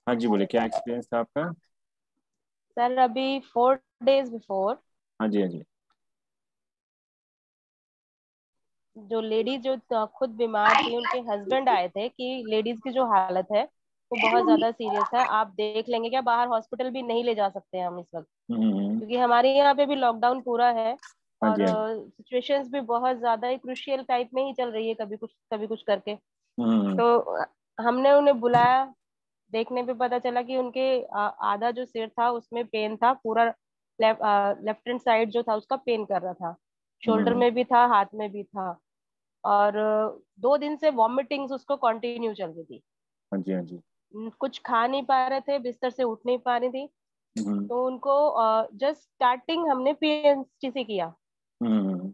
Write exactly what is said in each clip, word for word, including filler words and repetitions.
हाँ जी, बोले क्या एक्सपीरियंस था आपका? सर अभी फोर डेज बिफोर हाँ जी, हाँ जी। जो लेडी जो त- खुद बीमार थी, उनके हस्बैंड आए थे कि लेडीज की जो हालत है वो बहुत ज्यादा सीरियस है, आप देख लेंगे क्या, बाहर हॉस्पिटल भी नहीं ले जा सकते हैं हम इस वक्त, हम्म हम्म, क्योंकि हमारे यहाँ पे भी लॉकडाउन पूरा है। हाँ और जी, हाँ जी। सिचुएशंस भी बहुत ज्यादा ही क्रुशियल टाइप में ही चल रही है, कभी कुछ कभी कुछ करके। हम्म तो अ, हमने उन्हें बुलाया। देखने पे पता चला कि उनके आ, आधा जो सिर था उसमें पेन था पूरा। लेफ्ट लेफ्ट हैंड साइड जो था उसका पेन कर रहा था। शोल्डर हम्म, में भी था, हाथ में भी था। और अ, दो दिन से वॉमिटिंग्स उसको कंटिन्यू चल रही थी। हाँ जी, हाँ जी। न- कुछ खा नहीं पा रहे थे, बिस्तर से उठ नहीं पा रही थी। हम्म तो उनको जस्ट स्टार्टिंग हमने पीएनएसटी से किया। हम्म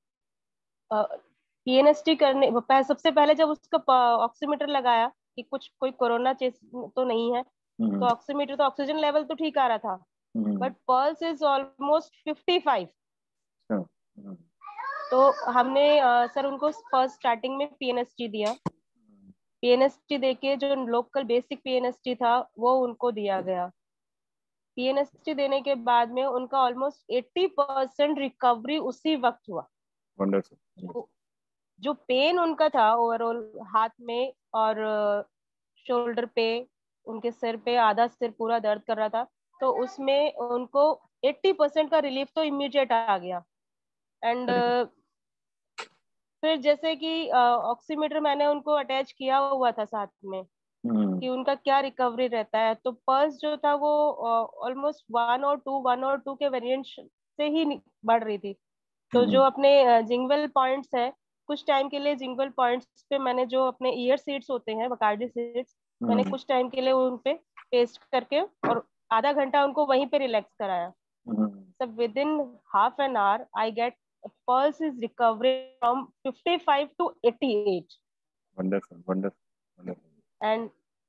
पीएनएसटी करने पह- सबसे पहले जब उसका ऑक्सीमीटर लगाया कि कुछ कोई कोरोना चेस तो नहीं है, तो हम्म ऑक्सीमीटर तो ऑक्सीजन लेवल तो ठीक आ रहा था, hmm, but pulse is almost fifty five. अच्छा, हम्म, तो हमने अ, सर उनको फर्स्ट स्टार्टिंग में पीएनएसटी दिया। पीएनएसटी देके जो लोकल बेसिक पीएनएसटी था वो उनको दिया गया। पीएनएसटी देने के बाद में उनका ऑलमोस्ट एट्टी परसेंट रिकवरी उसी वक्त हुआ। वंडरफुल। वो- जो पेन उनका था ओवरऑल हाथ में और शोल्डर पे, उनके सिर पे आधा सिर पूरा दर्द कर रहा था, तो उसमें उनको एट्टी परसेंट का रिलीफ तो इमीडिएट आ गया। And very good. फिर जैसे कि ऑक्सीमीटर मैंने उनको अटैच किया हुआ था साथ में हम्म कि उनका क्या रिकवरी रहता है, तो पल्स जो था वो ऑलमोस्ट वन और टू वन और टू के वेरिएंट से ही नि- बढ़ रही थी। तो जो हम्म अपने जिंगल पॉइंट्स है, कुछ टाइम के लिए जिंगल पॉइंट्स पे मैंने जो अपने ईयर सीड्स होते हैं, बकार्डी सीड्स, मैंने हम्म कुछ टाइम के लिए उन पे पेस्ट करके और आधा घंटा उनको वहीं पे रिलैक्स कराया। हम्म, सब within half an hour I get pulse is recovery from fifty five to eighty eight. Wonderful wonderful wonderful. And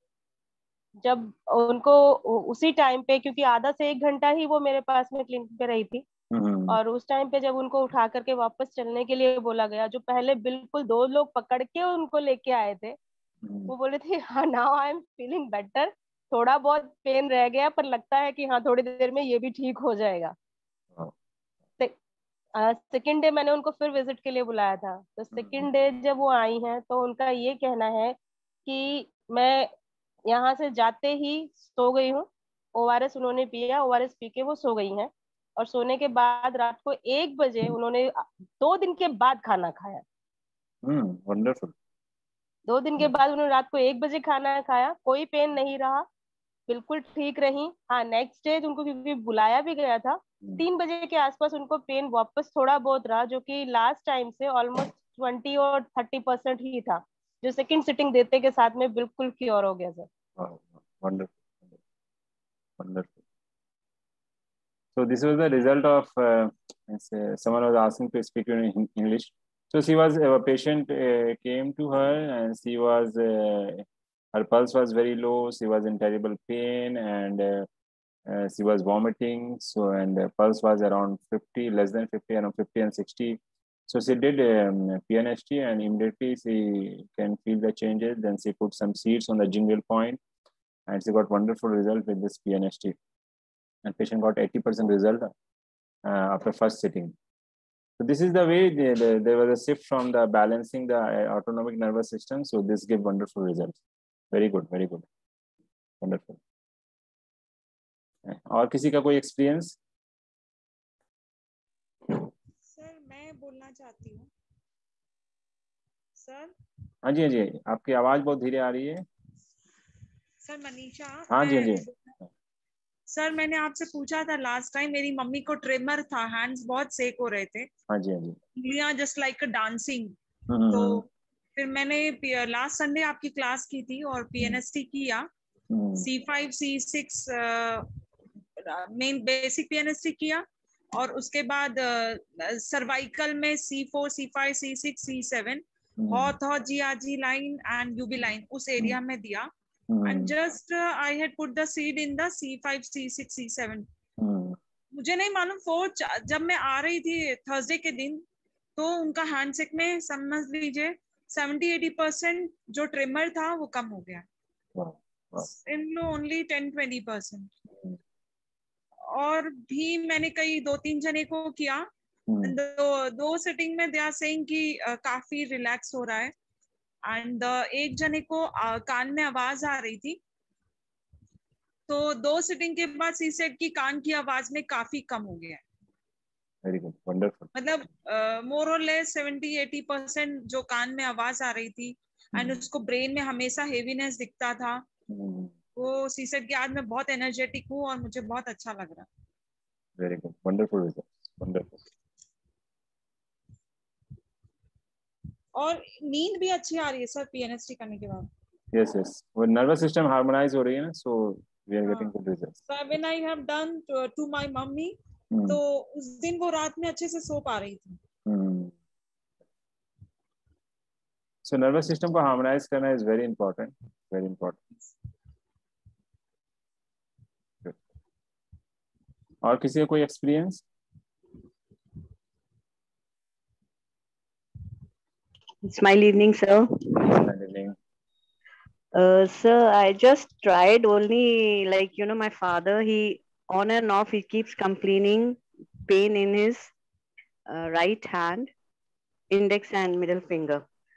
जब उनको उसी टाइम पे, क्योंकि आधा से एक घंटा ही वो मेरे पास में क्लिनिक पे रही थी, हम्म और उस टाइम पे जब उनको उठा करके वापस चलने के लिए बोला गया, जो पहले बिल्कुल दो लोग पकड़ के उनको लेके आए थे, हम्म, वो बोले थे हाँ now I am feeling better, थोड़ा बहुत पेन रह गया पर लगता है कि हाँ थोड़ी देर में ये भी ठीक हो जाएगा। वाह, सेकेंड डे मैंने उनको फिर विजिट के लिए बुलाया था, तो हम्म सेकेंड डे जब वो आई हैं तो उनका ये कहना है कि मैं यहाँ से जाते ही सो गई हूँ। ओआरएस उन्होंने पिया, ओआरएस पी के वो सो गई हैं। और सोने के बाद रात को एक बजे उन्होंने दो दिन के बाद खाना खाया। Hmm, wonderful. दो दिन के बाद उन्होंने रात को एक बजे खाना खाया, कोई पेन नहीं रहा, बिल्कुल ठीक रही। हाँ नेक्स्ट डे उनको क्योंकि बुलाया भी गया था, तीन बजे के आसपास उनको पेन वापस थोड़ा बहुत रहा, जो कि लास्ट टाइम से ऑलमोस्ट ट्वेंटी और थर्टी परसेंट ही था, जो सेकंड सिटिंग देते के साथ में बिल्कुल क्योर हो गया sir. Wonderful wonderful. So this was the result of uh, say someone was asking to speak in Eng- English. So she was a patient uh, came to her and she was uh, her pulse was very low. She was in terrible pain and uh, uh, she was vomiting. So and the pulse was around fifty, less than fifty, around fifty and sixty. So she did um, P N S T and immediately she can feel the changes. Then she put some seeds on the jingle point and she got wonderful result with this P N S T. And patient got eighty percent result uh, after first sitting. So this is the way they, they, there was a shift from the balancing the uh, autonomic nervous system. So this gave wonderful results. Very good, very good, wonderful. और किसी का कोई experience? Sir मैं बोलना चाहती हूँ sir. हाँ जी, हाँ जी, आपकी आवाज बहुत धीरे आ रही है। सर मनीषा, हाँ जी, हाँ मैं जी। सर मैंने आपसे पूछा था लास्ट टाइम, मेरी मम्मी को ट्रेमर था, हैंड्स बहुत सेक हो रहे थे, हाँ जी, हाँ जी। उंगलियां जस्ट लाइक डांसिंग। हम्म तो हम्म फिर मैंने लास्ट संडे आपकी क्लास की थी और पीएनएसटी किया, hmm C five C six main basic PNST किया, और उसके बाद सर्वाइकल में C four C five C six C seven हॉथ हॉथ G R G line and UB line उस एरिया में दिया। And just I had put the seed in the C five C six C seven. Hmm मुझे नहीं मालूम fourth जब मैं आ रही थी थर्सडे के दिन, तो उनका हैंडशेक में समझ लीजिए सेवेंटी एटी परसेंट जो ट्रिमर था वो कम हो गया। In low only ten twenty percent. और भी मैंने कई दो तीन जने को किया, Hmm. दो दो सिटिंग में दे आर सेइंग कि uh, काफी रिलैक्स हो रहा है। एंड uh, एक जने को uh, कान में आवाज आ रही थी, तो दो सिटिंग के बाद सी सेड की कान की आवाज में काफी कम हो गया है। Very good, wonderful. मतलब मोर और लेस सेवेंटी एटी परसेंट जो कान में आवाज आ रही थी एंड Hmm. उसको ब्रेन में हमेशा हेवीनेस दिखता था, Hmm. वो सी सेड के आज मैं बहुत एनर्जेटिक हूँ और मुझे बहुत अच्छा लग रहा है। Very good, wonderful results, wonderful. और नींद भी अच्छी आ रही है सर पीएनएसटी करने के बाद। Yes, yes. वो nervous system harmonize हो रही है ना, so we are getting हाँ, good results. so when I have done to, to my mummy, Hmm. तो उस दिन वो रात में अच्छे से सो पा रही थी। Hmm. So nervous system को harmonize करना is very important, very important. Good. और किसी का कोई experience? Smile evening, sir. Handling. Uh, sir, I just tried only, like, you know, my father, he on and off, he keeps complaining pain in his uh, right hand, index and middle finger.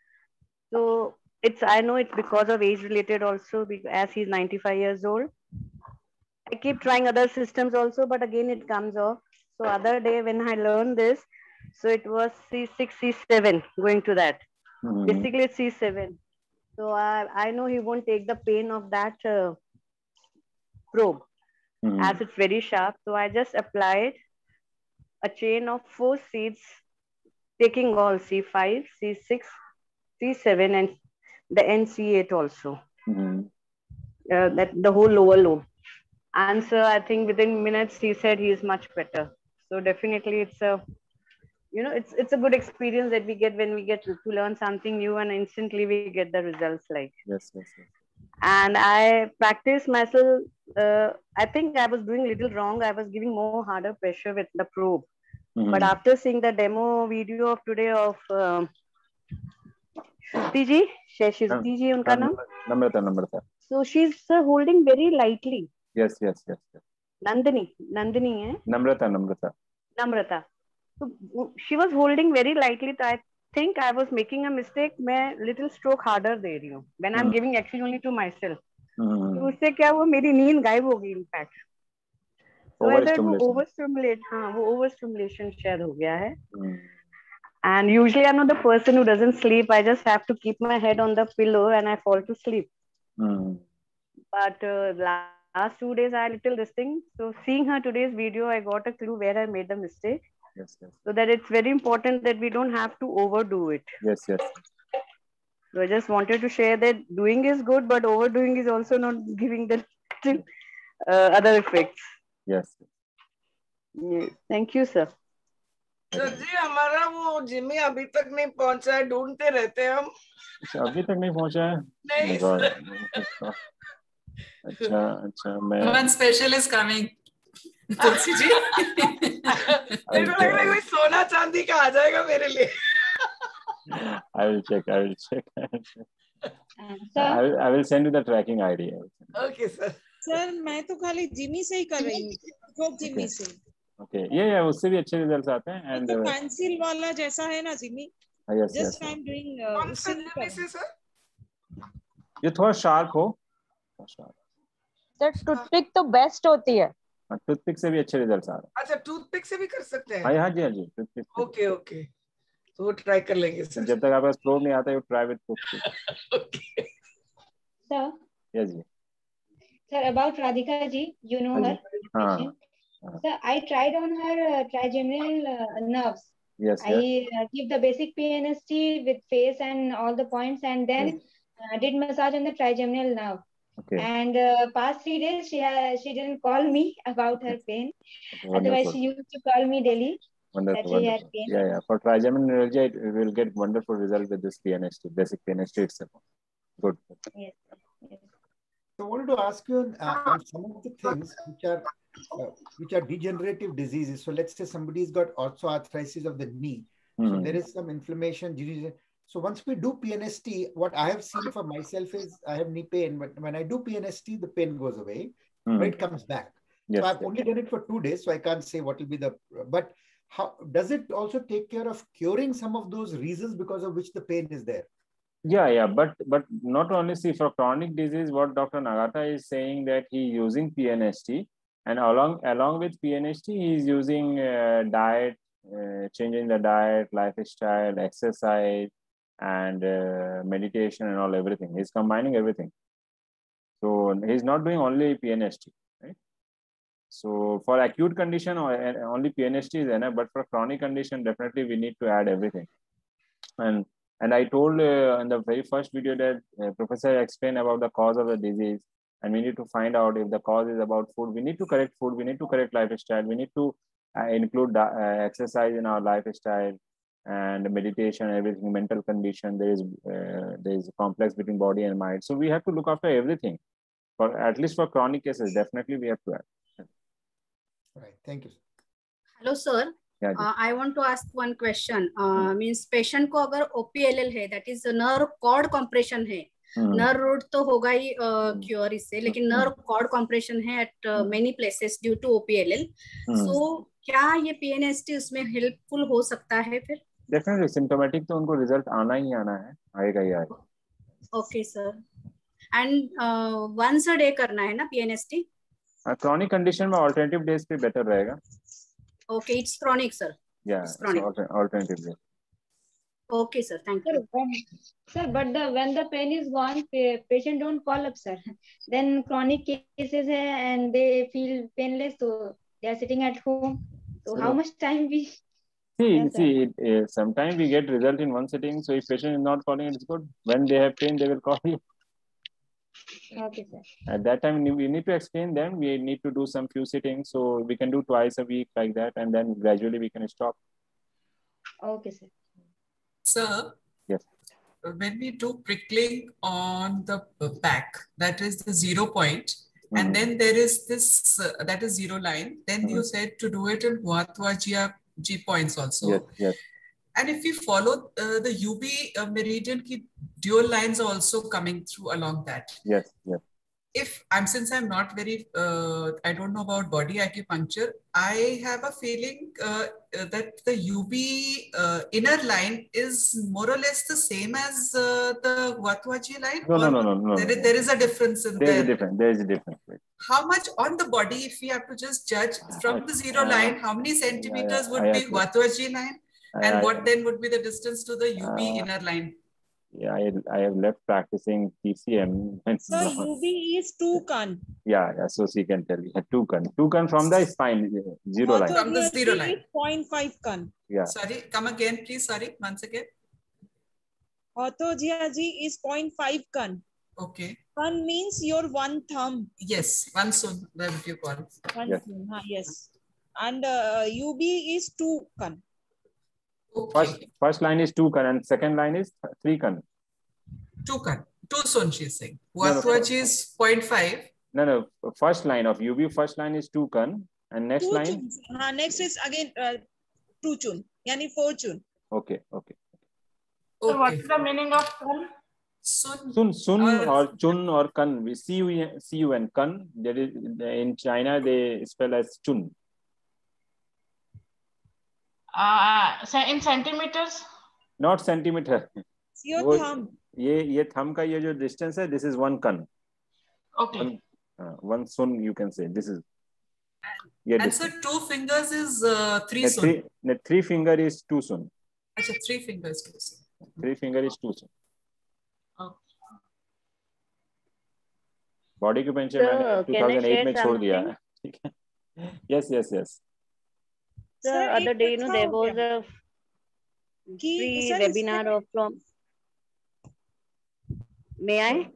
So it's, I know it's because of age related also, because as he's ninety-five years old. I keep trying other systems also, but again it comes off. So other day when I learned this, so it was C six, C seven going to that. Hmm. Basically it's C seven. So I, I know he won't take the pain of that uh, probe Hmm. as it's very sharp. So I just applied a chain of four seeds, taking all C five, C six, C seven, and the N C eight also. Hmm. Uh, that the whole lower lobe. And so I think within minutes he said he is much better. So definitely it's a, you know, it's it's a good experience that we get when we get to, to learn something new and instantly we get the results like. Yes, yes, yes. And I practiced myself. Uh, I think I was doing little wrong. I was giving more harder pressure with the probe. Hmm. But after seeing the demo video of today of um, Shruti ji, Shruti ji, unka naam. Namrata, Namrata. So she's uh, holding very lightly. Yes, yes, yes, yes. Nandini, Nandini, eh? Namrata, Namrata. Namrata. So she was holding very lightly. So I think I was making a mistake. मैं little stroke harder दे रही हूँ. When I'm Hmm. giving action only to myself. Hmm. तो उससे क्या वो मेरी नींद गायब हो गई impact. So I said वो Overstimulation. overstimulate, हाँ वो overstimulation शायद हो गया है. Hmm. And usually I'm not the person who doesn't sleep. I just have to keep my head on the pillow and I fall to sleep. Hmm. But uh, last two days I little this thing. So seeing her today's video, I got a clue where I made the mistake. Yes, yes. So that it's very important that we don't have to overdo it. Yes, yes. So I just wanted to share that doing is good, but overdoing is also not giving the uh, other effects. Yes. Yes. Thank you, sir. Sir ji हमारा वो Jimmy अभी तक नहीं पहुंचा है, ढूंढते रहते हैं हम। अच्छा, अभी तक नहीं पहुंचा है? नहीं God. सर। अच्छा अच्छा मैं One special is coming. Tulsi ji. मेरे को लग रहा है कोई सोना चांदी का आ जाएगा मेरे लिए। I will check. I will check. I will, I will send you the tracking I D. Okay sir. Sir मैं तो खाली जिमी से ही कर रही हूँ, वो जिमी से। ओके, ये ये उससे भी अच्छे रिजल्ट्स आते हैं। एंड तो पेंसिल वाला जैसा है ना jimmy, just I am doing उसी जिमी से सर। ये थोड़ा शार्प हो। सर टूथपिक तो बेस्ट होती है। टूथपिक से भी अच्छे रिजल्ट्स आ रहे हैं। अच्छा टूथपिक से भी कर सकते हैं? हाँ हाँ जी हाँ जी टूथपिक। ओके ओके, तो वो ट्राई कर लेंगे सर। जब तक आपके पास प्रोब नहीं आता है, try with toothpick. Okay sir. Yes ji. Sir about Radhika ji, you know her. हाँ। Sir, I tried on her uh, trigeminal uh, nerves. Yes, I yes. uh, give the basic P N S T with face and all the points, and then yes. uh, did massage on the trigeminal nerve. Okay. And uh, past three days, she has, she didn't call me about her pain. Wonderful. Otherwise, she used to call me daily. Wonderful, that she wonderful. had pain. Yeah, yeah. For trigeminal neuralgia, it will get wonderful result with this P N S T, basic P N S T itself. Good. Yes. Yes. So I wanted to ask you uh, on some of the things which are uh, which are degenerative diseases. So let's say somebody's got osteoarthritis of the knee. Mm-hmm. So there is some inflammation. So once we do P N S T, what I have seen for myself is I have knee pain, but when I do P N S T, the pain goes away, mm. but it comes back. Yes, so I've yes. only done it for two days, so I can't say what will be the, but how does it also take care of curing some of those reasons because of which the pain is there? Yeah, yeah, but but not only, see, for chronic disease, what Doctor Nagata is saying that he using P N S T, and along along with P N S T, he is using uh, diet, uh, changing the diet, lifestyle, exercise, and uh, meditation and all, everything. He's combining everything. So he's not doing only P N S T, right? So for acute condition, only P N S T is enough, but for chronic condition, definitely we need to add everything. And and I told uh, in the very first video that uh, Professor explained about the cause of the disease, and we need to find out if the cause is about food. We need to correct food. We need to correct lifestyle. We need to uh, include uh, exercise in our lifestyle, and meditation, everything, mental condition. There is uh, there is a complex between body and mind. So we have to look after everything. For at least for chronic cases, definitely we have to add. Right. Thank you. Hello, sir. Yeah, uh, I want to ask one question. Uh, hmm. Means patient को अगर O P L L है, that is nerve cord compression है. Hmm. Nerve root तो होगा ही cure uh, इससे, लेकिन nerve cord compression है at uh, many places due to O P L L. Hmm. So क्या ये P N S T उसमें helpful हो सकता है फिर? Definitely symptomatic तो उनको result आना ही आना है, आएगा ही आएगा. Okay, sir. And uh, once a day करना है ना P N S T? Uh, chronic condition में alternative days पे better रहेगा. Okay, it's chronic, sir. Yeah, it's chronic. So alter alternative days. Okay, sir. Thank you. Sir, when, sir, but the when the pain is gone, patient don't call up, sir. Then chronic cases hai and they feel painless, so they are sitting at home. So, so how much time we? See, yes, see, it, uh, sometimes we get result in one sitting. So if patient is not calling, it's good. When they have pain, they will call you. Okay, sir. At that time, we need to explain them. We need to do some few sittings. So we can do twice a week like that. And then gradually we can stop. Okay, sir. Sir, yes. When we do prickling on the back, that is the zero point. Mm-hmm. And then there is this, uh, that is zero line. Then mm-hmm. you said to do it in Huathuajia G points also. Yes, yes. And if we follow uh, the U B uh, meridian, ki dual lines are also coming through along that. Yes, yes. If I'm, since I'm not very, uh, I don't know about body acupuncture, I have a feeling uh, that the U B uh, inner line is more or less the same as uh, the Huathuajia line. No, no, no, no, no. There, no, is, there is a difference in there. There is a difference. There is a difference. How much on the body, if we have to just judge from the zero uh, line, how many centimeters yeah, yeah, would be Huathuajia line? And I, what then would be the distance to the U B uh, inner line? Yeah, I, I have left practicing P C M. So U B is two kan. Yeah, yeah. So she can tell you two kan. Two kan from the spine, zero line. From the zero line. zero point five kan. Yeah. Sorry, come again, please. Sorry, once again. Huathuajia is zero point five kan. Okay. Kan means your one thumb. Yes, one sun. That would you call. One yes. Thumb, huh, yes. And uh, U B is two kan. Okay. First, first line is two kan and second line is three kan. Two kan. Two sun, she's saying. Huathuajia no, no. is zero point five. No, no. First line of U B, first line is two kan. And next two line? Uh, next is again uh, two chun. Yani four chun. Okay, okay. So okay. What's the meaning of kan? Sun. Sun, sun or, or chun or kan. We see you, see you and kan. There is, in China, they spell as chun. Uh, in centimeters? Not centimeter. It's your thumb. ये ये thumb का ये जो distance है, this is one kan. Okay. One, uh, one sun you can say. This is. And, and so two fingers is uh, three the sun. Three, the three finger is two sun. Achha, three fingers two sun. Three finger is two sun. Okay. Body acupuncture मैंने two thousand eight में छोड़ दिया. Yes, yes, yes. The sir, other day, you know, there was a free sir, webinar of from. May I?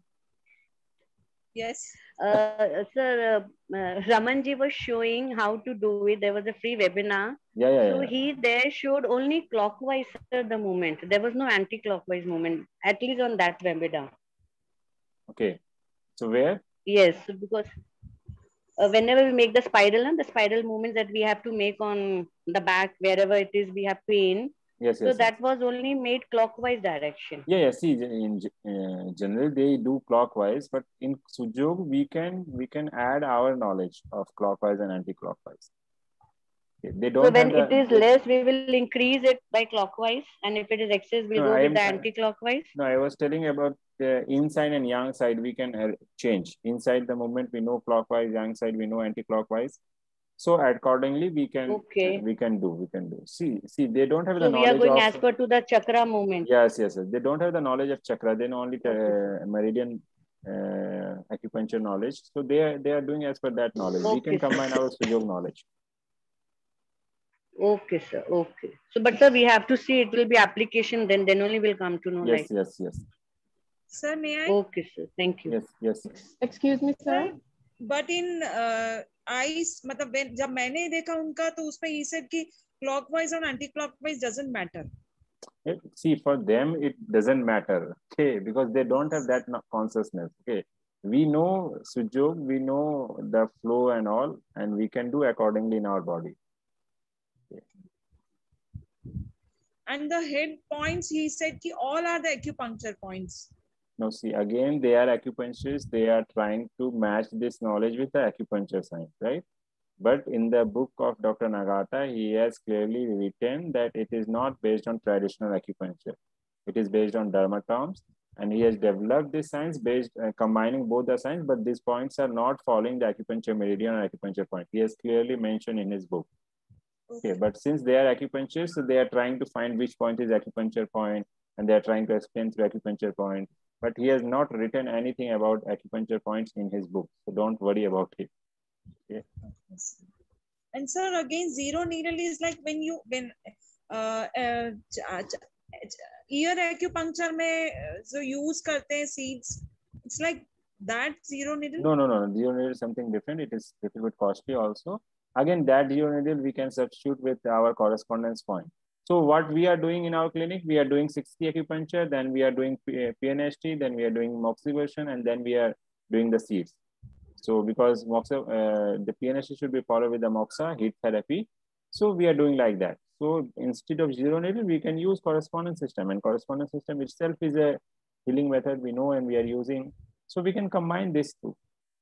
Yes. Uh, sir, uh, uh, Ramanji was showing how to do it. There was a free webinar. Yeah, yeah. So yeah. he there showed only clockwise sir, the movement. There was no anti-clockwise movement, at least on that webinar. Okay. So where? Yes, because. Uh, whenever we make the spiral and the spiral movements that we have to make on the back, wherever it is, we have pain. Yes, so yes. that yes. was only made clockwise direction. Yeah, yeah. See, in uh, general they do clockwise, but in Sujog we can we can add our knowledge of clockwise and anti-clockwise. Okay. They don't so when have the, it is they, less, we will increase it by clockwise, and if it is excess, we'll no, go I with am, the anti-clockwise. No, I was telling about the yin side and yang side. We can uh, change. Inside the movement we know clockwise, yang side we know anti-clockwise. So accordingly we can Okay. we can do we can do. See see they don't have So the we are knowledge going of. as per to the chakra movement. Yes, yes, yes. They don't have the knowledge of chakra. They know only Okay. uh, meridian uh, acupuncture knowledge. So they are they are doing as per that knowledge. Okay, we can sir. combine our Sujog knowledge. Okay, sir. Okay. So, but sir, we have to see it will be application. Then, then only will come to know. Yes, like. yes, yes. Sir, may I? Okay, sir. Thank you. Yes, yes. Excuse me, sir. But in uh, eyes, मतलब when जब मैंने देखा उनका तो उसमें he said कि clockwise और anti-clockwise doesn't matter. It, see, for them it doesn't matter. Okay, because they don't have that consciousness. Okay, we know Sujog, we know the flow and all, and we can do accordingly in our body. Okay. And the head points, he said ki all are the acupuncture points. Now see, again, they are acupuncturists. They are trying to match this knowledge with the acupuncture science, right? But in the book of Doctor Nagata, he has clearly written that it is not based on traditional acupuncture. It is based on dermatomes, and he has developed this science based uh, combining both the science, but these points are not following the acupuncture meridian or acupuncture point. He has clearly mentioned in his book. Okay, but since they are acupuncturists, so they are trying to find which point is acupuncture point, and they are trying to explain through acupuncture point. But he has not written anything about acupuncture points in his book, so don't worry about it. Okay. And sir, again, zero needle is like when you when uh, uh, ear acupuncture में जो use करते हैं seeds, it's like that zero needle. No, no, no. Zero needle is something different. It is a little bit costly also. Again, that zero needle we can substitute with our correspondence point. So what we are doing in our clinic, we are doing sixty acupuncture, then we are doing P N S T, then we are doing moxibustion, and then we are doing the seeds. So because moxa, uh, the P N S T should be followed with the moxa, heat therapy. So we are doing like that. So instead of zero needle, we can use correspondence system, and correspondence system itself is a healing method we know and we are using. So we can combine this two.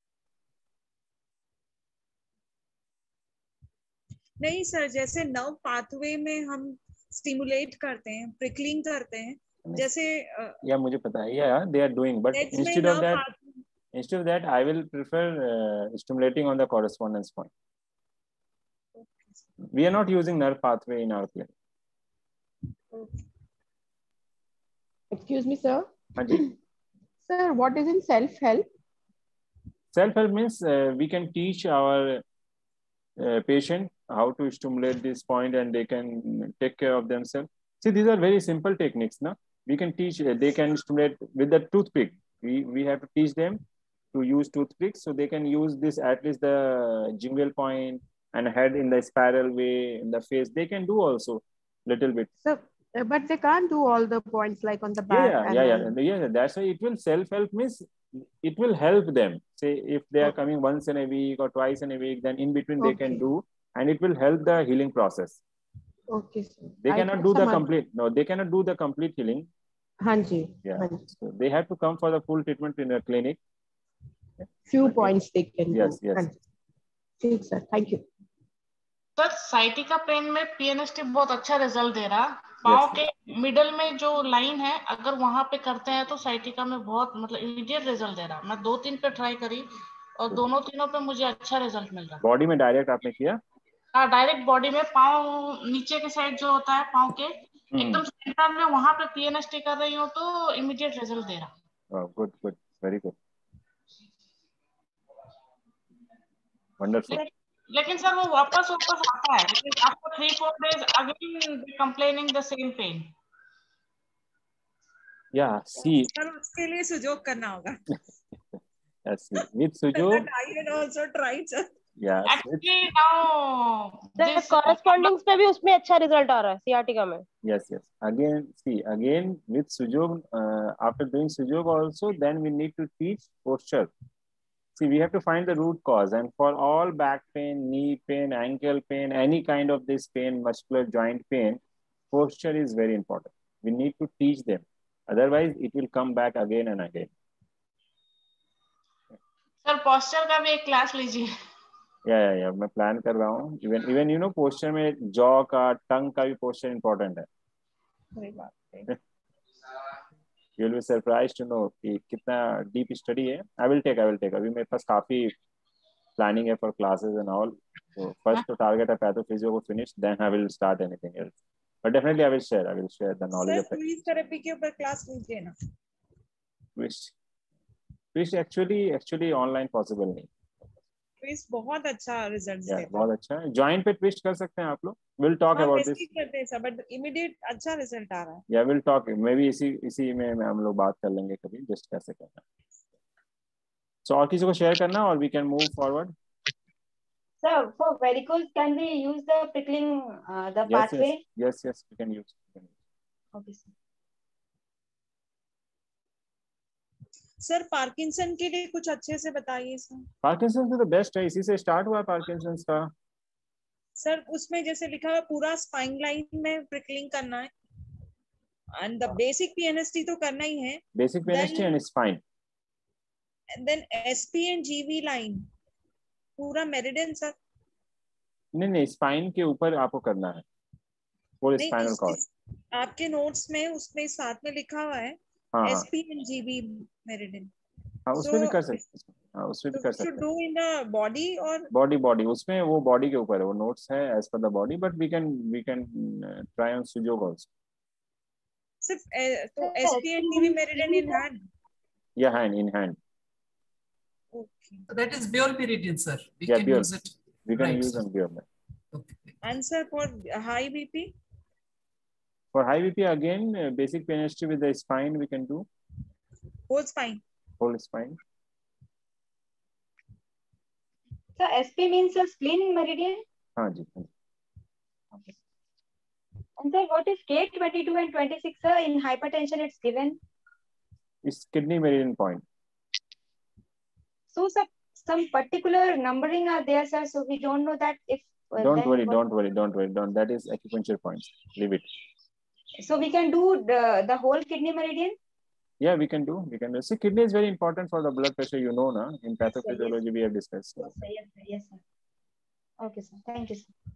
नहीं sir, जैसे nerve pathway में हम stimulate करते हैं, prickling करते हैं, जैसे या मुझे पता है, या they are doing, but instead of that instead of that I will prefer uh, stimulating on the correspondence point. We are not using nerve pathway in our clinic. Okay. Excuse me, sir. Anji. Sir, what is in self-help? Self-help means uh, we can teach our uh, patient how to stimulate this point, and they can take care of themselves. See, these are very simple techniques. No? We can teach, uh, they can stimulate with the toothpick. We, we have to teach them to use toothpicks, so they can use this at least the jingle point and head in the spiral way, in the face. They can do also little bit. So, uh, but they can't do all the points like on the back. Yeah, and yeah, then... yeah, yeah. That's why it will self-help means it will help them. Say if they are okay. coming once in a week or twice in a week, then in between they okay. can do, and it will help the healing process. Okay, sir. They I cannot do the complete. No, they cannot do the complete healing. Hanji. Yeah. Hanji. So they have to come for the full treatment in a clinic. Few okay. points they can yes, do. Yes, yes. sir. Thank you. Sir sciatica pain में PNST बहुत अच्छा result दे रहा। पाँव के middle में जो line है अगर वहां पे करते हैं तो साइटिका में बहुत मतलब इमीडिएट रिजल्ट दे रहा। मैं दो तीन पे ट्राई करी और दोनों तीनों पे मुझे अच्छा रिजल्ट मिल रहा। बॉडी में डायरेक्ट आपने किया? हाँ, डायरेक्ट बॉडी में, पाँव नीचे के साइड जो होता है पाँव के एकदम सेंटर में वहां पे पीएनएसटी कर रही हूँ तो इमीडिएट रिजल्ट दे रहा। Good good, very good, wonderful. लेकिन सर वो वापस वापस आता है, लेकिन after three four days again complaining the same pain. या सी सर उसके लिए सुजोग करना होगा। Yes, with Sujok I had also tried sir। Yes, actually now this correspondence पे भी उसमें अच्छा रिजल्ट आ रहा है sciatica में। Yes, yes. Again, see, again with Sujog, uh, after doing Sujog also, then we need to teach posture. See, we have to find the root cause, and for all back pain, knee pain, ankle pain, any kind of this pain, muscular joint pain, posture is very important. We need to teach them, otherwise it will come back again and again. Sir posture का भी एक class लीजिए. या या या मैं plan कर रहा हूँ. Even even you know posture में जॉ का, टंग का भी पोस्चर इंपॉर्टेंट है. सही बात है. You will be surprised to know कि कितना deep study है. I will take, I will take. अभी मेरे पास काफी planning है for classes and all. So first to target a pathophysio को finish, then I will start anything else. But definitely I will share. I will share the knowledge. Sir, twist therapy के ऊपर class लीजिए ना. Twist, twist actually actually online possible नहीं. Twist बहुत अच्छा result देता है. बहुत अच्छा है. जॉइंट पे ट्विस्ट कर सकते हैं आप लोग. Will talk about this. करते हैं सर, बट इमीडिएट अच्छा रिजल्ट आ रहा है. या विल टॉक, मे बी इसी इसी में हम लोग बात कर लेंगे कभी जस्ट कैसे करना. सो और किसी को शेयर करना और we can move forward. Sir for varicose can we use the prickling the pathway? Yes yes we can use. Okay sir. Sir Parkinson के लिए कुछ अच्छे से बताइए सर. पार्किंसन तो बेस्ट है, इसी से स्टार्ट हुआ पार्किंसन का. सर उसमें जैसे लिखा है पूरा स्पाइन लाइन में प्रिकलिंग करना है एंड द बेसिक पीएनएसटी तो करना ही है. Basic PNST and spine. Then SP and GV line पूरा मेरिडियन सर. नहीं नहीं, स्पाइन के ऊपर आपको करना है पूरे स्पाइनल कॉर्ड. आपके नोट्स में उसमें साथ में लिखा हुआ है एसपी एंड जीवी मेरिडियन. हाँ उसमें भी कर सकते हैं. हाँ उसमें भी कर सकते हैं. डू इन द बॉडी और बॉडी बॉडी उसमें वो बॉडी के ऊपर है, वो नोट्स है as per the body, but we can we can try on Sujok also. सिर्फ तो SP and GV meridian in hand. या hand in hand. Okay. So that is Buell meridian, sir. We yeah, can Buell. use it. We can right, use sir. on Buell. Okay. And sir for high B P? For high B P again, uh, basic pNST with the spine we can do. Whole spine. Whole spine. So S P means a spleen meridian? हाँ जी. Okay. And sir, what is K twenty-two and twenty-six, sir? In hypertension, it's given. It's kidney meridian point. So sir, some particular numbering are there, sir. So we don't know that if. Uh, don't worry, what... don't worry, don't worry, don't. That is acupuncture points. Leave it. So we can do the the whole kidney meridian. Yeah, we can do. We can do. See, kidney is very important for the blood pressure. You know, na? In pathophysiology, yes, we have discussed. Yes, sir. Yes, sir. Yes, sir. Okay, sir. Thank you, sir.